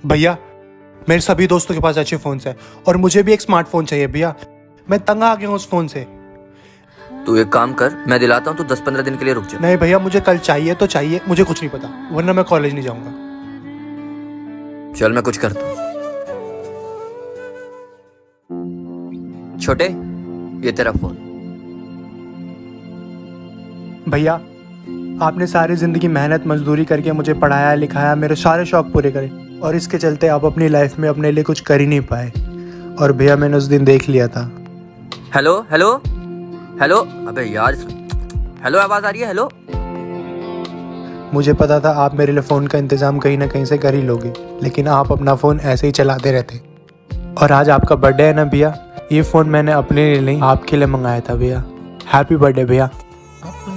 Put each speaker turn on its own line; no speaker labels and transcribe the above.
भैया मेरे सभी दोस्तों के पास अच्छे फ़ोन्स हैं और मुझे भी एक स्मार्टफोन चाहिए भैया। मैं तंग आ गया हूँ उस फ़ोन से।
तू एक काम कर, मैं दिलाता हूँ, तू 10-15 दिन के लिए रुक जा।
नहीं भैया, मुझे कल चाहिए तो चाहिए, मुझे कुछ नहीं पता, वरना मैं कॉलेज नहीं जाऊँगा।
चल मैं कुछ करता हूँ। छोटे, ये तेरा फोन।
भैया आपने सारी ज़िंदगी मेहनत मजदूरी करके मुझे पढ़ाया लिखाया, मेरे सारे शौक पूरे करे, और इसके चलते आप अपनी लाइफ में अपने लिए कुछ कर ही नहीं पाए। और भैया मैंने उस दिन देख लिया था।
हेलो हेलो हेलो, अबे यार, हेलो आवाज आ रही है? हेलो।
मुझे पता था आप मेरे लिए फ़ोन का इंतज़ाम कहीं ना कहीं से कर ही लोगे, लेकिन आप अपना फ़ोन ऐसे ही चलाते रहते। और आज आपका बर्थडे है ना भैया, ये फ़ोन मैंने अपने लिए नहीं आपके लिए मंगाया था भैया। हैप्पी बर्थडे भैया।